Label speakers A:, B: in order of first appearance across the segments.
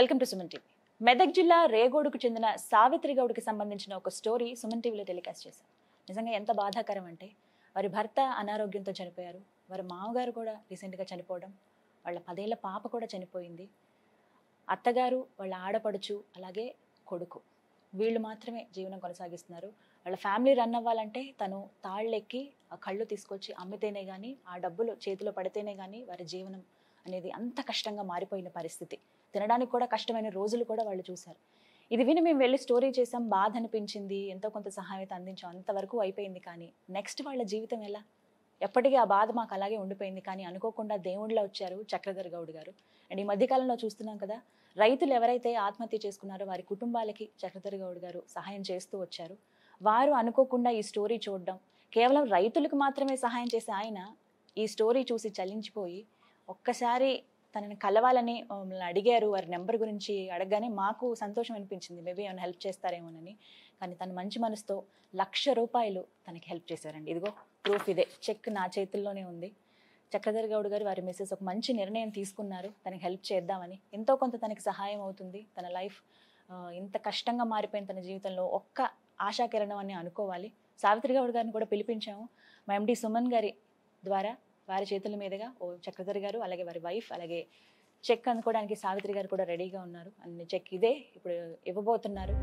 A: Welcome to Suman TV. Medak జిల్లా రేగోడుకు చెందిన సావిత్రి గౌడ్కి సంబంధించిన ఒక స్టోరీ సుమన్ టీవీలో టెలికాస్ట్ చేశారు. నిజంగా ఎంత బాధాకరం అంటే వారి భర్త అనారోగ్యంతో చనిపోయారు, వారి మామగారు కూడా రీసెంట్గా చనిపోవడం, వాళ్ళ 10 ఏళ్ల పాప కూడా చనిపోయింది, అత్తగారు, వాళ్ళ ఆడపడుచు, అలాగే కొడుకు, వీళ్ళు మాత్రమే జీవనం కొనసాగిస్తున్నారు. వాళ్ళ ఫ్యామిలీ రన్ అవ్వాలంటే తను తాళ్ళెక్కి ఆ కళ్ళు తీసుకొచ్చి అమ్మితేనే కానీ, ఆ డబ్బులు చేతిలో పడితేనే కానీ వారి జీవనం అనేది అంత కష్టంగా మారిపోయిన పరిస్థితి. తినడానికి కూడా కష్టమైన రోజులు కూడా వాళ్ళు చూశారు. ఇది విని మేము వెళ్ళి స్టోరీ చేసాం, బాధ అనిపించింది, ఎంతో కొంత సహాయం అందించాం, అంతవరకు అయిపోయింది. కానీ నెక్స్ట్ వాళ్ళ జీవితం ఎలా? ఎప్పటికీ ఆ బాధ మాకు అలాగే ఉండిపోయింది. కానీ అనుకోకుండా దేవుళ్ళ వచ్చారు చక్రధర్ గౌడ్ గారు. అండ్ ఈ మధ్యకాలంలో చూస్తున్నాం కదా, రైతులు ఎవరైతే ఆత్మహత్య చేసుకున్నారో వారి కుటుంబాలకి చక్రధర్ గౌడ్ గారు సహాయం చేస్తూ వచ్చారు. వారు అనుకోకుండా ఈ స్టోరీ చూడడం, కేవలం రైతులకు మాత్రమే సహాయం చేసే ఆయన ఈ స్టోరీ చూసి చలించిపోయి ఒక్కసారి తనని కలవాలని మమ్మల్ని అడిగారు. వారి నెంబర్ గురించి అడగగానే మాకు సంతోషం అనిపించింది, మేబీ ఏమైనా హెల్ప్ చేస్తారేమోనని. కానీ తను మంచి మనసుతో ₹1,00,000 తనకి హెల్ప్ చేశారండి. ఇదిగో ప్రూఫ్, ఇదే చెక్ నా చేతుల్లోనే ఉంది. చక్రధర్ గౌడ్ గారు, వారి మిస్సెస్ ఒక మంచి నిర్ణయం తీసుకున్నారు, తనకి హెల్ప్ చేద్దామని. ఎంతో కొంత తనకి సహాయం అవుతుంది. తన లైఫ్ ఇంత కష్టంగా మారిపోయిన తన జీవితంలో ఒక్క ఆశాకిరణం అని అనుకోవాలి. సావిత్రి గౌడ్ గారిని కూడా పిలిపించాము. మా ఎండి సుమన్ గారి ద్వారా వారి చేతుల మీదుగా చక్రధర్ గారు, అలాగే వారి వైఫ్, అలాగే చెక్ అందుకోవడానికి సావిత్రి గారు కూడా రెడీగా ఉన్నారు. అన్ని చెక్ ఇదే ఇప్పుడు ఇవ్వబోతున్నారు.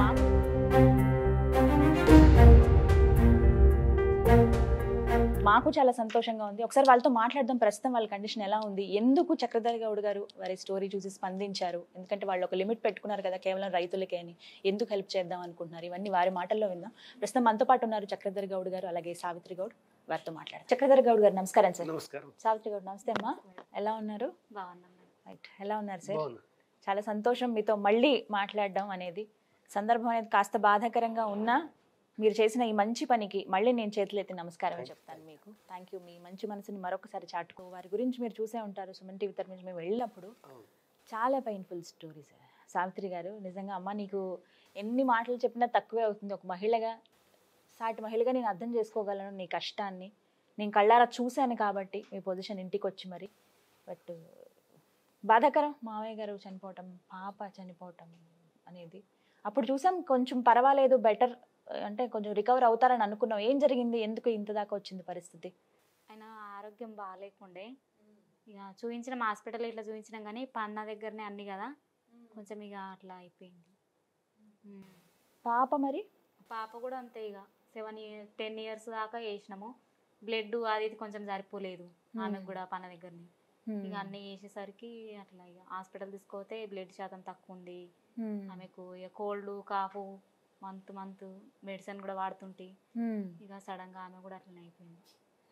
A: మాకు చాలా సంతోషంగా ఉంది. ఒకసారి వాళ్ళతో మాట్లాడదాం. ప్రస్తుతం వాళ్ళ కండిషన్ ఎలా ఉంది, ఎందుకు చక్రధర్ గౌడ్ గారు వారి స్టోరీ చూసి స్పందించారు, ఎందుకంటే వాళ్ళు ఒక లిమిట్ పెట్టుకున్నారు కదా కేవలం రైతులకే అని, ఎందుకు హెల్ప్ చేద్దాం అనుకుంటున్నారు, ఇవన్నీ వారి మాటల్లో విందాం. ప్రస్తుతం మనతో పాటు ఉన్నారు చక్రధర్ గౌడ్ గారు, అలాగే సావిత్రి గౌడ్. వారితో మాట్లాడారు. చక్రధర్ గౌడ్ గారు నమస్కారం సార్.
B: నమస్కారం.
A: సావిత్రి గౌడ్ నమస్తే అమ్మా, ఎలా ఉన్నారు?
C: బాగున్నాం.
A: రైట్, ఎలా ఉన్నారు సార్? చాలా సంతోషం మీతో మళ్ళీ మాట్లాడడం అనేది. సందర్భం అనేది కాస్త బాధాకరంగా ఉన్నా మీరు చేసిన ఈ మంచి పనికి మళ్ళీ నేను చేతులెత్తి నమస్కారం చెప్తాను మీకు. Thank you. మీ మంచి మనసుని మరొకసారి చాటుకో. వారి గురించి మీరు చూసే ఉంటారు సుమన్ టీవీ తరఫు నుంచి మేము వెళ్ళినప్పుడు. చాలా పెయిన్ఫుల్ స్టోరీ సార్. సావిత్రి గారు, నిజంగా అమ్మ నీకు ఎన్ని మాటలు చెప్పినా తక్కువే అవుతుంది. ఒక మహిళగా, సాటి మహిళగా నేను అర్థం చేసుకోగలను నీ కష్టాన్ని. నేను కళ్ళారా చూశాను కాబట్టి మీ పొజిషన్ ఇంటికి వచ్చి మరి. బట్ బాధాకరం, మావయ్య గారు చనిపోవటం, పాప చనిపోవటం అనేది. అప్పుడు చూసాం కొంచెం పర్వాలేదు, బెటర్ అంటే కొంచెం రికవర్ అవుతారని అనుకున్నాం. ఏం జరిగింది, ఎందుకు ఇంత దాకా వచ్చింది పరిస్థితి?
C: ఆయన ఆరోగ్యం బాగాలేకుండే, ఇక చూపించినాం హాస్పిటల్, ఇట్లా చూపించినాం కానీ పన్న దగ్గరనే అన్ని కదా, కొంచెం ఇక అట్లా అయిపోయింది.
A: పాప మరి?
C: పాప కూడా అంతే, ఇక 10 years దాకా వేసినాము. బ్లడ్ అది ఇది కొంచెం సరిపోలేదు ఆమెకు కూడా పన్న దగ్గరనే. ఇక అన్నీ వేసేసరికి అట్లా ఇక హాస్పిటల్ తీసుకోతే బ్లడ్ శాతం తక్కువ ఉంది ఆమెకు. ఇక కోల్డ్ కాఫ్ మంత్ మెడిసిన్ కూడా వాడుతుంటే ఇక సడన్ గా ఆమె కూడా అట్లనే అయిపోయింది.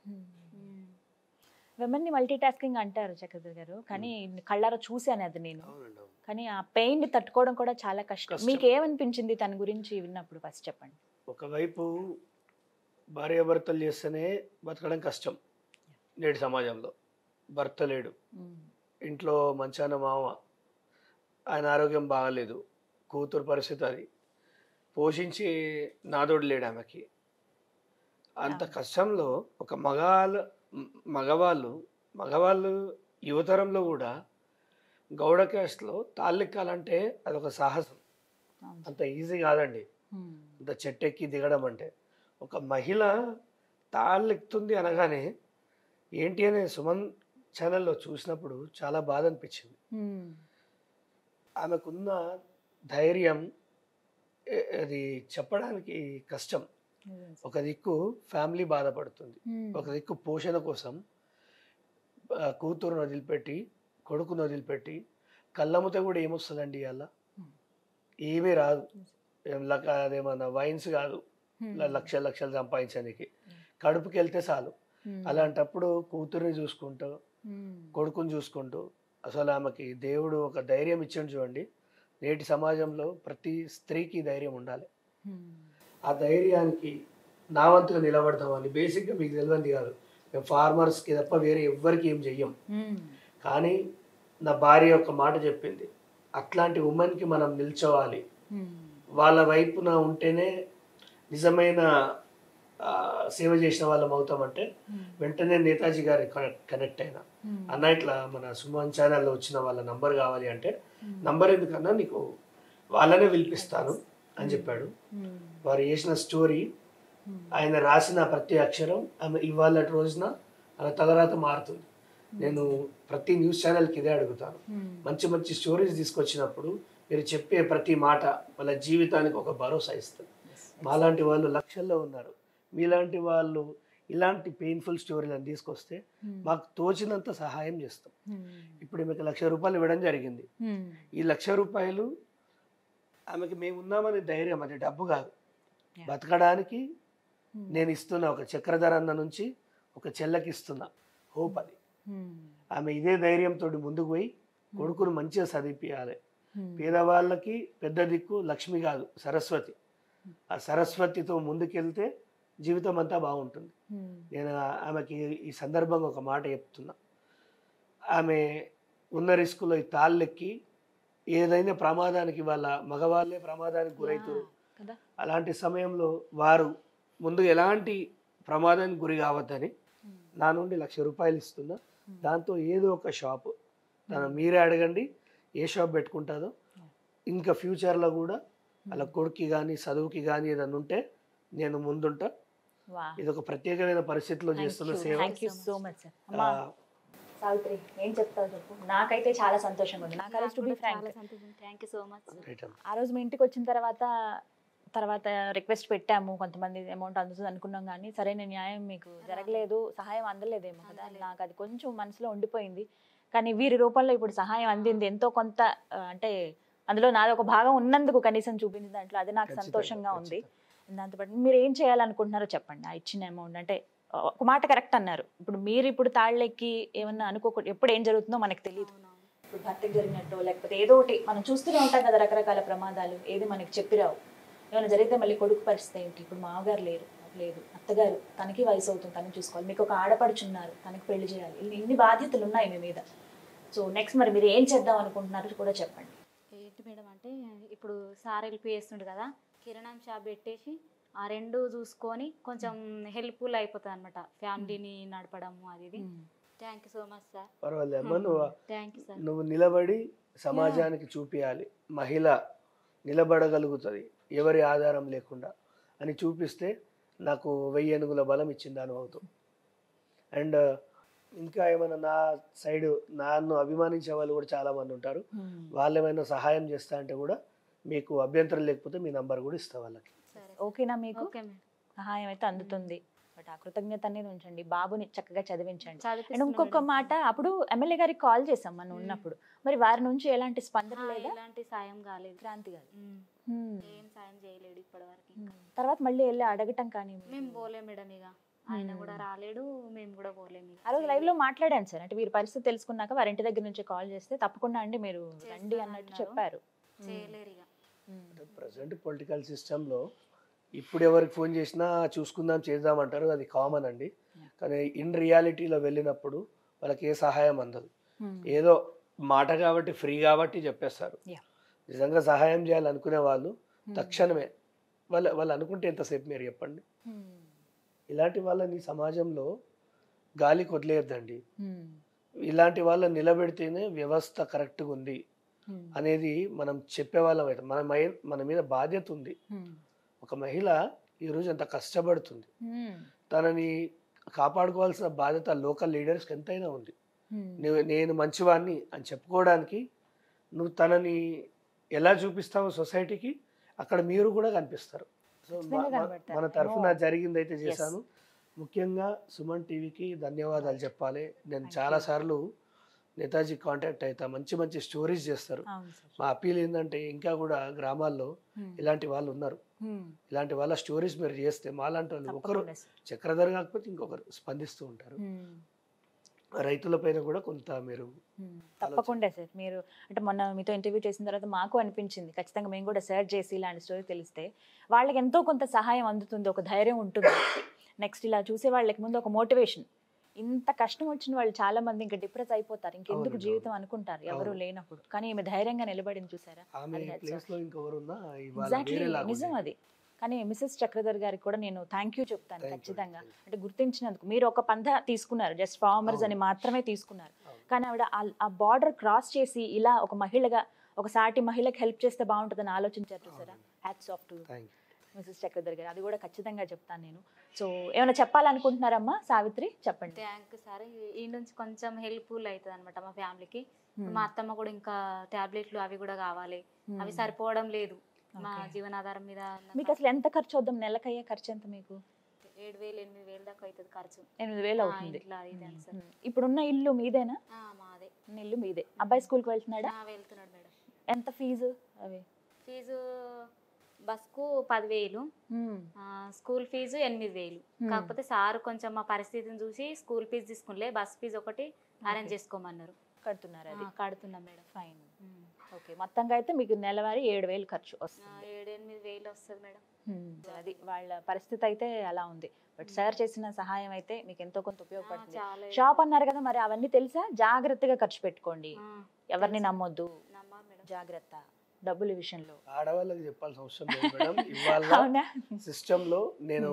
A: విమెన్ని మల్టీ టాస్కింగ్ అంటారు చక్రధర్ గారు, కానీ కళ్ళారా చూశాను అది నేను. కానీ ఆ పెయిన్ తట్టుకోవడం కూడా చాలా కష్టం. మీకు ఏమనిపించింది తన గురించి విన్నప్పుడు? ఫస్ట్ చెప్పండి.
B: ఒకవైపు భార్యాభర్తలు చేస్తేనే బతకడం కష్టం నేటి సమాజంలో. భర్త లేడు, ఇంట్లో మంచాన మామ, ఆయన ఆరోగ్యం బాగాలేదు, కూతురు పరిస్థితి అది, పోషించి నాదోడు లేడు ఆమెకి. అంత కష్టంలో ఒక మగవాళ్ళు యువతరంలో కూడా గౌడ క్యాస్ట్లో తాళ్ళెక్కాలంటే అదొక సాహసం. అంత ఈజీ కాదండి, అంత చెట్టెక్కి దిగడం అంటే. ఒక మహిళ తాళ్ళెక్కుతుంది అనగానే ఏంటి అనే సుమన్ ఛానల్లో చూసినప్పుడు చాలా బాధ అనిపించింది. ఆమెకున్న ధైర్యం అది చెప్పడానికి కష్టం. ఒక దిక్కు ఫ్యామిలీ బాధపడుతుంది, ఒక దిక్కు పోషణ కోసం కూతురును వదిలిపెట్టి, కొడుకును వదిలిపెట్టి, కళ్ళమ్మతో కూడా ఏమొస్తుందండి అలా? ఏమీ రాదు. అదేమన్నా వైన్స్ కాదు లక్షలు సంపాదించడానికి, కడుపుకి వెళ్తే చాలు. అలాంటప్పుడు కూతుర్ని చూసుకుంటూ, కొడుకుని చూసుకుంటూ, అసలు ఆమెకి దేవుడు ఒక ధైర్యం ఇచ్చాడు చూడండి. నేటి సమాజంలో ప్రతి స్త్రీకి ధైర్యం ఉండాలి. ఆ ధైర్యానికి నా వంతుగా నిలబడతామని బేసిక్గా మీకు తెలియంది కాదు, మేము ఫార్మర్స్కి తప్ప వేరే ఎవ్వరికి ఏం చెయ్యం. కానీ నా భార్య ఒక మాట చెప్పింది, అట్లాంటి ఉమెన్కి మనం నిల్చోవాలి, వాళ్ళ వైపున ఉంటేనే నిజమైన సేవ చేసిన వాళ్ళం అవుతామంటే వెంటనే నేతాజీ గారి కనెక్ట్ అయినా అన్న ఇట్లా మన సుమన్ ఛానల్లో వచ్చిన వాళ్ళ నంబర్ కావాలి అంటే నంబర్ ఎందుకన్నా నీకు వాళ్ళనే పిలిపిస్తాను అని చెప్పాడు. వారు చేసిన స్టోరీ, ఆయన రాసిన ప్రతి అక్షరం ఆమె ఇవాళ రోజున ఆమె తలరాత మారుతుంది. నేను ప్రతి న్యూస్ ఛానల్కి ఇదే అడుగుతాను, మంచి మంచి స్టోరీస్ తీసుకొచ్చినప్పుడు మీరు చెప్పే ప్రతి మాట వాళ్ళ జీవితానికి ఒక భరోసా ఇస్తుంది. మాలాంటి వాళ్ళు లక్షల్లో ఉన్నారు, మీలాంటి వాళ్ళు ఇలాంటి పెయిన్ఫుల్ స్టోరీలను తీసుకొస్తే మాకు తోచినంత సహాయం చేస్తాం. ఇప్పుడు మీకు ₹1,00,000 ఇవ్వడం జరిగింది. ఈ ₹1,00,000 ఆమెకి మేము ఉన్నామనే ధైర్యం, అది డబ్బు కాదు, బతకడానికి నేను ఇస్తున్న ఒక చక్రధర్ అన్న నుంచి ఒక చెల్లకి ఇస్తున్న హోప్. అది ఆమె ఇదే ధైర్యంతో ముందుకు పోయి కొడుకును మంచిగా చదివిపియాలి. పేదవాళ్ళకి పెద్ద దిక్కు లక్ష్మి కాదు, సరస్వతి. ఆ సరస్వతితో ముందుకెళ్తే జీవితం అంతా బాగుంటుంది. నేను ఆమెకి ఈ సందర్భంగా ఒక మాట చెప్తున్నా. ఆమె ఉన్న రిస్కులో ఈ తాళ్ళెక్కి ఏదైనా ప్రమాదానికి, వాళ్ళ మగవాళ్ళే ప్రమాదానికి గురవుతారు. అలాంటి సమయంలో వారు ముందు ఎలాంటి ప్రమాదానికి గురి కావద్దని నా నుండి ₹1,00,000 ఇస్తున్నా. దాంతో ఏదో ఒక షాపు మీరే అడగండి ఏ షాప్ పెట్టుకుంటుందో. ఇంకా ఫ్యూచర్లో కూడా అలా కొడుక్కి కానీ చదువుకి కానీ ఏదన్నా ఉంటే నేను ముందుంటా. ఇది ఒక ప్రత్యేకమైన పరిస్థితిలో చేస్తున్న సేవ.
A: సావిత్రి ఏం చెప్తావు చెప్పు. నాకైతే చాలా సంతోషంగా ఉంది. నాకు to be frank,
C: thank you so much.
A: ఆ రోజు మీ ఇంటికి వచ్చిన తర్వాత రిక్వెస్ట్ పెట్టాము, కొంతమంది అమౌంట్ అందుతుంది అనుకున్నాం, కానీ సరైన న్యాయం మీకు జరగలేదు, సహాయం అందలేదేమో కదా. నాకు అది కొంచెం మనసులో ఉండిపోయింది. కానీ వీరి రూపంలో ఇప్పుడు సహాయం అందింది, ఎంతో కొంత అంటే అందులో నాది ఒక భాగం ఉన్నందుకు కనీసం చూపించింది దాంట్లో, అది నాకు సంతోషంగా ఉంది. దాంతోపాటు మీరు ఏం చేయాలనుకుంటున్నారో చెప్పండి. ఆ ఇచ్చిన అమౌంట్ అంటే ఒక మాట కరెక్ట్ అన్నారు, ఇప్పుడు మీరు ఇప్పుడు తాళ్ళెక్కి ఏమన్నా అనుకోకూడదు, ఎప్పుడు ఏం జరుగుతుందో మనకు తెలియదు. ఇప్పుడు భర్తకు జరిగినట్టు లేకపోతే ఏదో ఒకటి మనం చూస్తూనే ఉంటాం కదా, రకరకాల ప్రమాదాలు, ఏది మనకి చెప్పిరావు. ఏమైనా జరిగితే మళ్ళీ కొడుకు పరిస్థితి ఏంటి, ఇప్పుడు మామగారు లేదు, అత్తగారు తనకి వయసు అవుతుంది, తనని చూసుకోవాలి, మీకు ఒక ఆడపడుచున్నారు, తనకి పెళ్లి చేయాలి, ఇన్ని బాధ్యతలు ఉన్నాయి మీ మీద. సో నెక్స్ట్ మరి మీరు ఏం చేద్దాం అనుకుంటున్నారు కూడా చెప్పండి.
C: ఏంటి మేడం అంటే ఇప్పుడు సార్ హెల్ప్ చేస్తుండు కదా, కిరాణం షాప్ పెట్టేసి ఆ రెండు చూసుకొని కొంచెం హెల్ప్ఫుల్ అయిపోతుంది అనమాట, ఫ్యామిలీని నడపడము అది ఇది. Thank you so much sir.
B: పర్వాలేమ్మా,
C: థ్యాంక్ యూ సార్.
B: నువ్వు నిలబడి సమాజానికి చూపించాలి, మహిళ నిలబడగలుగుతుంది ఎవరి ఆధారం లేకుండా అని చూపిస్తే నాకు 1000 ఏనుగుల బలం ఇచ్చింది అనుభవం. అండ్ ఇంకా ఏమైనా నా సైడ్ నన్ను అభిమానించే వాళ్ళు కూడా చాలా మంది ఉంటారు, వాళ్ళు ఏమైనా సహాయం చేస్తా అంటే కూడా మీకు అభ్యంతరం లేకపోతే మీ నంబర్ కూడా ఇస్తా వాళ్ళకి.
A: ఓకేనా మీకు? సహాయం అయితే అందుతుంది, బట్ ఆ కృతజ్ఞత అనేది ఉంచండి, బాబుని చక్కగా చదివించండి. అండ్ ఇంకొక మాట, అప్పుడు ఎమ్మెల్యే గారికి కాల్ చేసాం మనం ఉన్నప్పుడు, మరి వారి నుంచి ఎలాంటి స్పందన లేదా?
C: ఎలాంటి సాయం కాలేదు,
A: క్రాంతి గారు
C: ఏం సాయం చేయలేడు ఇప్పటి వరకు.
A: తర్వాత మళ్ళీ వెళ్ళి అడగటం కానీ
C: మేము పోలేం మేడం, ఇక ఆయన కూడా రాలేడు, మేము కూడా పోలేము.
A: ఆ రోజు లైవ్ లో మాట్లాడాను సార్, అంటే వీరి పరిస్థితి తెలుసుకున్నాక వారి ఇంటి దగ్గర నుంచి కాల్ చేస్తే తప్పకుండా అండి మీరు రండి అన్నట్టు చెప్పారు.
C: చేయలేరు ఇక.
B: ప్రజెంట్ పొలిటికల్ సిస్టంలో ఇప్పుడు ఎవరికి ఫోన్ చేసినా చూసుకుందాం చేద్దాం అంటారు, అది కామన్ అండి. కానీ ఇన్ రియాలిటీలో వెళ్ళినప్పుడు వాళ్ళకి ఏ సహాయం అందదు, ఏదో మాట కాబట్టి ఫ్రీ కాబట్టి చెప్పేస్తారు. నిజంగా సహాయం చేయాలనుకునే వాళ్ళు తక్షణమే వాళ్ళు అనుకుంటే ఎంతసేపు మీరు చెప్పండి. ఇలాంటి వాళ్ళని సమాజంలో గాలికి వదిలేయద్దండి. ఇలాంటి వాళ్ళని నిలబెడితేనే వ్యవస్థ కరెక్ట్గా ఉంది అనేది మనం చెప్పేవాళ్ళం అయితే మన మీద బాధ్యత ఉంది. ఒక మహిళ ఈరోజు ఎంత కష్టపడుతుంది, తనని కాపాడుకోవాల్సిన బాధ్యత లోకల్ లీడర్స్కి ఎంతైనా ఉంది. నేను మంచివాడిని అని చెప్పుకోవడానికి నువ్వు తనని ఎలా చూపిస్తావో సొసైటీకి, అక్కడ మీరు కూడా కనిపిస్తారు. సో మన తరఫున జరిగిందైతే చేశాను. ముఖ్యంగా సుమన్ టీవీకి ధన్యవాదాలు చెప్పాలి. నేను చాలాసార్లు నేతాజీ కాంటాక్ట్ అవుతా, మంచి మంచి స్టోరీస్ చేస్తారు. మా అప్పీల్ ఏంటంటే ఇంకా కూడా గ్రామాల్లో ఇలాంటి వాళ్ళు ఉన్నారు, ఇలాంటి వాళ్ళ స్టోరీస్ మీరు చేస్తే మాలాంటి వాళ్ళు ఒకరు, చక్రధర్ కాకపోతే ఇంకొకరు స్పందిస్తూ ఉంటారు. రైతులపైన కూడా కొంత మీరు
A: తప్పకుండా సార్, మీరు అంటే మొన్న మీతో ఇంటర్వ్యూ చేసిన తర్వాత మాకు అనిపించింది, ఖచ్చితంగా మేము కూడా సెర్చ్ చేసి ఇలాంటి స్టోరీ తెలిస్తే వాళ్ళకి ఎంతో కొంత సహాయం అందుతుంది, ఒక ధైర్యం ఉంటుంది. నెక్స్ట్ ఇలా చూసే వాళ్ళకి ముందు ఒక మోటివేషన్. ఇంత కష్టం వచ్చిన వాళ్ళు చాలా మంది ఇంకా డిప్రెస్ అయిపోతారు, ఇంకెందుకు జీవితం అనుకుంటారు ఎవరు లేనప్పుడు. కానీ ఈమె ధైర్యంగా నిలబడింది చూసారా, నిజం అది. కానీ మిసెస్ చక్రధర్ గారికి కూడా నేను థ్యాంక్ యూ చెప్తాను
B: Thank you,
A: ఖచ్చితంగా.
B: thank you.
A: అంటే గుర్తించినందుకు మీరు ఒక పంథ తీసుకున్నారు, జస్ట్ ఫార్మర్స్ అని మాత్రమే తీసుకున్నారు. కానీ ఆవిడ ఆ బార్డర్ క్రాస్ చేసి ఇలా ఒక మహిళగా ఒక సాటి మహిళకి హెల్ప్ చేస్తే బాగుంటుందని ఆలోచించారు చూసారా. Hats off to Mrs Chakradhar garu, అది కూడా ఖచ్చితంగా చెప్తాను నేను. సో ఏమైనా చెప్పాలనుకుంటున్నారమ్మా సావిత్రి, చెప్పండి.
C: థ్యాంక్ సార్, ఈ నుంచి కొంచెం హెల్ప్ఫుల్ అవుతుంది అనమాట మా ఫ్యామిలీకి. మా అత్తమ్మ కూడా ఇంకా టాబ్లెట్లు అవి కూడా కావాలి, అవి సరిపోవడం లేదు మా జీవనాధారం మీద.
A: మీకు అసలు ఎంత ఖర్చు అవుతాం, నెలకయ్యే ఖర్చు ఎంత మీకు?
C: 7,000 8,000 దాకా అవుతుంది ఖర్చు.
A: 8,000 అవుతుంది.
C: ఇట్లా ఇదే సార్.
A: ఇప్పుడున్న ఇల్లు మీదేనా?
C: మాదే.
A: ఇల్లు మీదే. అబ్బాయి స్కూల్కి వెళ్తున్నాడా?
C: వెళ్తున్నాడు మేడం.
A: ఎంత ఫీజు? అవి
C: ఫీజు బస్కు 10,000, స్కూల్ ఫీజు 8,000. కాకపోతే సార్ కొంచెం మా పరిస్థితిని చూసి స్కూల్ ఫీజు తీసుకునిలే, బస్ ఫీజు ఒకటి అరేంజ్ చేసుకోమన్నారు.
A: కడుతున్నారు? అది
C: కడుతున్నాం మేడం.
A: ఫైన్. ఓకే, మొత్తంగా అయితే మీకు నెలవారీ 7,000 ఖర్చు వస్తుంది.
C: 7-8,000 వస్తుంది మేడం.
A: అది వాళ్ళ పరిస్థితి అయితే అలా ఉంది. బట్ సార్ చేసిన సహాయం అయితే మీకు ఎంతో కొంత ఉపయోగపడుతుంది. షాప్ అన్నారు కదా, మరి అవన్నీ తెలుసా? జాగ్రత్తగా ఖర్చు పెట్టుకోండి, ఎవరిని నమ్మొద్దు, జాగ్రత్త డబ్బుల విషయంలో.
B: ఆడవాళ్ళకి చెప్పాల్సిన అవసరం లేదు మేడం. ఇవాళ సిస్టమ్ లో నేను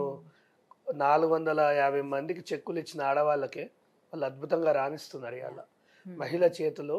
B: 450 మందికి చెక్కులు ఇచ్చిన ఆడవాళ్ళకే వాళ్ళు అద్భుతంగా రాణిస్తున్నారు. ఇవాళ మహిళ చేతిలో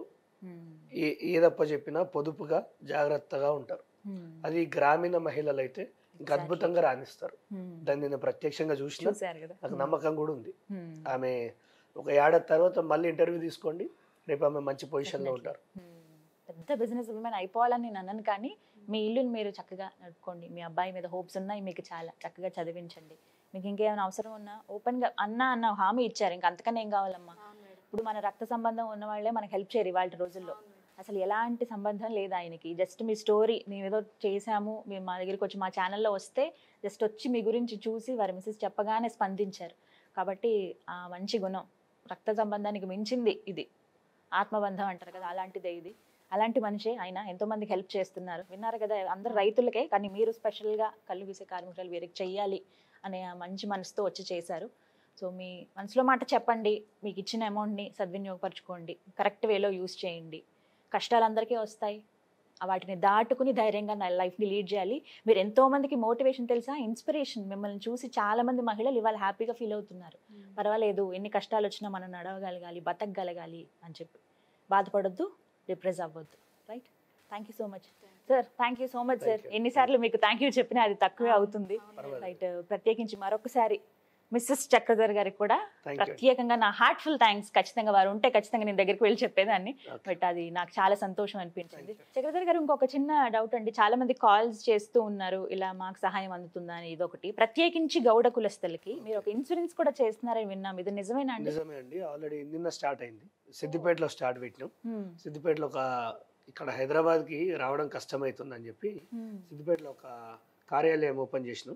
B: ఏదప్ప చెప్పినా పొదుపుగా జాగ్రత్తగా ఉంటారు. అది గ్రామీణ మహిళలు అయితే ఇంకా అద్భుతంగా రాణిస్తారు. దాన్ని నేను ప్రత్యక్షంగా చూసిన, నాకు నమ్మకం కూడా ఉంది. ఆమె ఒక ఏడాది తర్వాత మళ్ళీ ఇంటర్వ్యూ తీసుకోండి, రేపు ఆమె మంచి పొజిషన్ లో ఉంటారు.
A: పెద్ద బిజినెస్ ఉమెన్ అయిపోవాలని నేను అన్నాను, కానీ మీ ఇల్లుని మీరు చక్కగా నడుపుకోండి. మీ అబ్బాయి మీద హోప్స్ ఉన్నాయి మీకు, చాలా చక్కగా చదివించండి. మీకు ఇంకేమైనా అవసరం ఉన్నా ఓపెన్గా అన్న హామీ ఇచ్చారు, ఇంకా అంతకన్నా ఏం కావాలమ్మా. ఇప్పుడు మన రక్త సంబంధం ఉన్న వాళ్ళే మనకు హెల్ప్ చేయరు ఇవాళ రోజుల్లో. అసలు ఎలాంటి సంబంధం లేదు ఆయనకి. జస్ట్ మీ స్టోరీ మేము ఏదో చేసాము, మేము మా దగ్గరికి వచ్చి మా ఛానల్లో వస్తే జస్ట్ వచ్చి మీ గురించి చూసి వారి మిసెస్ చెప్పగానే స్పందించారు. కాబట్టి ఆ మంచి గుణం, రక్త సంబంధానికి మించింది ఇది, ఆత్మబంధం అంటారు కదా, అలాంటిదే ఇది. అలాంటి మనిషి ఆయన ఎంతోమందికి హెల్ప్ చేస్తున్నారు. విన్నారు కదా, అందరు రైతులకే, కానీ మీరు స్పెషల్గా కళ్ళు గీసే కార్మికులు వీరికి చెయ్యాలి అనే మంచి మనసుతో వచ్చి చేశారు. సో మీ మనసులో మాట చెప్పండి, మీకు ఇచ్చిన అమౌంట్ని సద్వినియోగపరచుకోండి, కరెక్ట్ వేలో యూజ్ చేయండి. కష్టాలు అందరికీ వస్తాయి, వాటిని దాటుకుని ధైర్యంగా నా లైఫ్ని లీడ్ చేయాలి. మీరు ఎంతోమందికి మోటివేషన్ తెలుసా, ఇన్స్పిరేషన్. మిమ్మల్ని చూసి చాలామంది మహిళలు ఇవాళ హ్యాపీగా ఫీల్ అవుతున్నారు. పర్వాలేదు, ఎన్ని కష్టాలు వచ్చినా మనం నడవగలగాలి, బతకగలగాలి అని చెప్పి. బాధపడొద్దు, డిప్రెస్ అవ్వద్దు. Right? Thank you so much sir. Thank you so much sir. ఎన్నిసార్లు మీకు థ్యాంక్ యూ చెప్పినా అది తక్కువే అవుతుంది. రైట్, ప్రత్యేకించి మరొకసారి మిస్సెస్ చక్రధర్ గారికి కూడా ప్రత్యేకంగా నా హార్ట్ఫుల్ థ్యాంక్స్. ఖచ్చితంగా వారు ఉంటే ఖచ్చితంగా నేను దగ్గరికి వెళ్ళి చెప్పేదాన్ని, బట్ అది నాకు చాలా సంతోషం అనిపించింది. చక్రధర్ గారు, ఇంకొక చిన్న డౌట్ అండి. చాలా మంది కాల్స్ చేస్తూ ఉన్నారు, ఇలా మాకు సహాయం అందుతుందా అని. ఇదొకటి, ప్రత్యేకించి గౌడ కులస్తులకి మీరు ఒక ఇన్సూరెన్స్ కూడా చేస్తున్నారని విన్నాం, ఇది నిజమేనా అండి?
B: నిజమే అండి, ఆల్రెడీ నిన్న స్టార్ట్ అయింది. సిద్దిపేటలో స్టార్ట్ పెట్టినాం. సిద్దిపేటలో ఇక్కడ హైదరాబాద్ కి రావడం కష్టమవుతుందని చెప్పి సిద్దిపేటలో ఒక కార్యాలయం ఓపెన్ చేసినాం.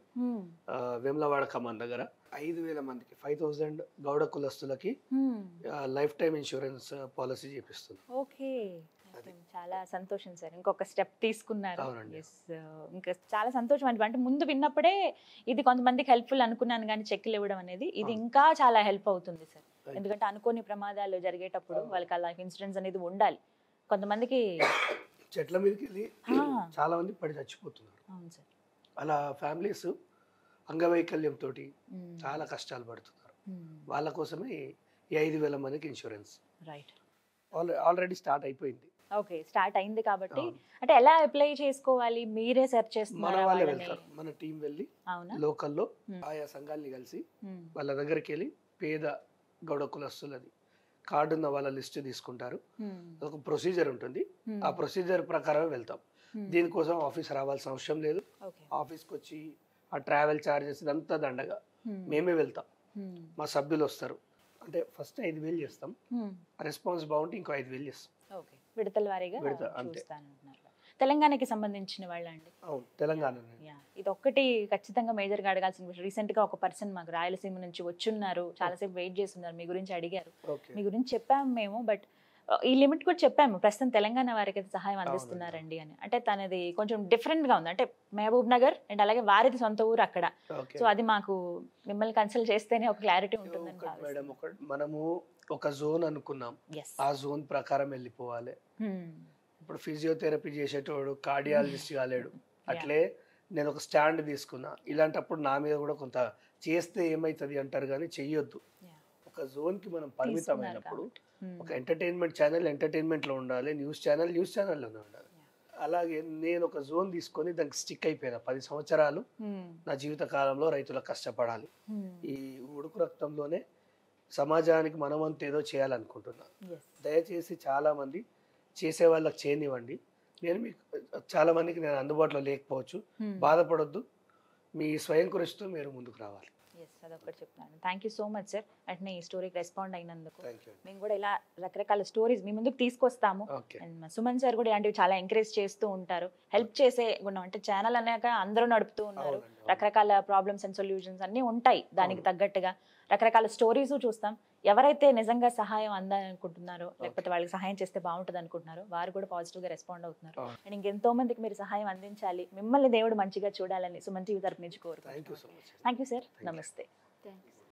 B: వేములవాడ కమాన్ దగ్గర 5,000 మందికి 5,000 గౌడ కులస్తులకి లైఫ్ టైమ్ ఇన్సూరెన్స్ పాలసీ చేపిస్తుంది.
A: ఓకే, చాలా సంతోషం సార్. ఇంకొక స్టెప్ తీసుకున్నారు. ఇంకా చాలా సంతోషం అంటే ముందు విన్నప్పుడే ఇది కొంతమందికి హెల్ప్ఫుల్ అనుకున్నాను, కానీ చెక్కులు ఇవ్వడం అనేది ఇది ఇంకా చాలా హెల్ప్ అవుతుంది సార్. ఎందుకంటే అనుకోని ప్రమాదాలు జరిగేటప్పుడు వాళ్ళకి ఆ లైఫ్ ఇన్సూరెన్స్ అనేది ఉండాలి. కొంతమందికి
B: చెట్ల మీదకి వెళ్ళి చాలా మంది పడి చచ్చిపోతున్నారు.
A: అవును సార్.
B: అలా ఫ్యామిలీస్ అంగవైకల్యంతో చాలా కష్టాలు పడుతున్నారు. వాళ్ళ కోసమే ఈ 5,000 మందికి ఇన్సూరెన్స్.
A: రైట్,
B: ఆల్రెడీ స్టార్ట్ అయిపోయింది.
A: ఓకే, స్టార్ట్ అయింది కాబట్టి అంటే ఎలా అప్లై చేసుకోవాలి? మీరే సెర్చ్ చేస్తున్నారు?
B: మన వాళ్ళే వెళ్తారు, మన టీం వెళ్ళి లోకల్లో ఆయా సంఘాలని కలిసి వాళ్ళ దగ్గరికి వెళ్ళి పేద గౌడ కులస్తులది కార్డు ఉన్న వాళ్ళ లిస్ట్ తీసుకుంటారు. ఒక ప్రొసీజర్ ఉంటుంది, ఆ ప్రొసీజర్ ప్రకారమే వెళ్తాం. దీనికోసం ఆఫీస్ రావాల్సిన అవసరం లేదు. ఆఫీస్కి వచ్చి ఆ ట్రావెల్ ఛార్జెస్ ఇదంతా దండగా మేమే వెళ్తాం. మా సభ్యులు వస్తారు. అంటే ఫస్ట్ 5,000 చేస్తాం, రెస్పాన్స్ బాగుంటే ఇంకో 5,000 చేస్తాం.
A: విడతల వారీగా తెలంగాణకి సంబంధించిన వాళ్ళండి?
B: అవును, తెలంగాణ.
A: ఇది ఒక్కటి ఖచ్చితంగా మేజర్ గా అడగాల్సిన విషయం. రీసెంట్ గా ఒక పర్సన్ మాకు రాయలసీమ నుంచి వచ్చున్నారు, చాలాసేపు వెయిట్ చేస్తున్నారు, మీ గురించి అడిగారు. మీ గురించి చెప్పాము మేము, బట్ ఈ లిమిట్ కూడా చెప్పాము, ప్రస్తుతం తెలంగాణ వారికి అయితే సహాయం అందిస్తున్నారండి అని. అంటే తనది కొంచెం డిఫరెంట్ గా ఉంది, అంటే మహబూబ్ నగర్ అండ్ అలాగే వారిది సొంత ఊరు అక్కడ. సో అది మాకు మిమ్మల్ని కన్సల్ట్ చేస్తేనే ఒక క్లారిటీ ఉంటుందని.
B: మేడం, మనము ఒక జోన్ అనుకున్నాం, ఆ జోన్ ప్రకారం వెళ్ళిపోవాలి. ఇప్పుడు ఫిజియోథెరపీ చేసేటోడు కార్డియాలజిస్ట్ కాలేడు, అట్లే నేను ఒక స్టాండ్ తీసుకున్నా. ఇలాంటప్పుడు నా మీద కూడా కొంత చేస్తే ఏమవుతుంది అంటారు కానీ చెయ్యొద్దు. ఒక జోన్కి మనం పరిమితమైనప్పుడు ఒక ఎంటర్టైన్మెంట్ ఛానల్ ఎంటర్టైన్మెంట్లో ఉండాలి, న్యూస్ ఛానల్ న్యూస్ ఛానల్లోనే ఉండాలి. అలాగే నేను ఒక జోన్ తీసుకొని దానికి స్టిక్ అయిపోయినా. 10 సంవత్సరాలు నా జీవిత కాలంలో రైతులకు కష్టపడాలి, ఈ ఉడుకు రక్తంలోనే సమాజానికి మనమంతా ఏదో చేయాలనుకుంటున్నా. దయచేసి చాలా మంది చేసే వాళ్ళకి చేయనివ్వండి. నేను మీకు చాలా మందికి నేను అందుబాటులో లేకపోవచ్చు, బాధపడొద్దు. మీ స్వయం కృషితో మీరు ముందుకు రావాలి.
A: అదొకటి చెప్తాను. Thank you so much sir. అంటే ఈ స్టోరీకి రెస్పాండ్ అయినందుకు. మేము కూడా ఇలా రకరకాల స్టోరీస్ మీ ముందుకు తీసుకొస్తాము. సుమన్ సార్ కూడా ఇలాంటివి చాలా ఎంకరేజ్ చేస్తూ ఉంటారు, హెల్ప్ చేసే గుణం. అంటే ఛానల్ అనేక అందరూ నడుపుతూ ఉన్నారు, రకరకాల ప్రాబ్లమ్స్ అండ్ సొల్యూషన్స్ అన్నీ ఉంటాయి, దానికి తగ్గట్టుగా రకరకాల స్టోరీస్ చూస్తాం. ఎవరైతే నిజంగా సహాయం అందాలనుకుంటున్నారో లేకపోతే వాళ్ళకి సహాయం చేస్తే బాగుంటుంది అనుకుంటున్నారో వారు కూడా పాజిటివ్గా రెస్పాండ్ అవుతున్నారు. అండ్ ఇంకెంతో మందికి మీరు సహాయం అందించాలి, మిమ్మల్ని దేవుడు మంచిగా చూడాలని సుమన్ టీవీ తరపు నుంచి కోరుకుంటున్నాను. Thank you sir. నమస్తే.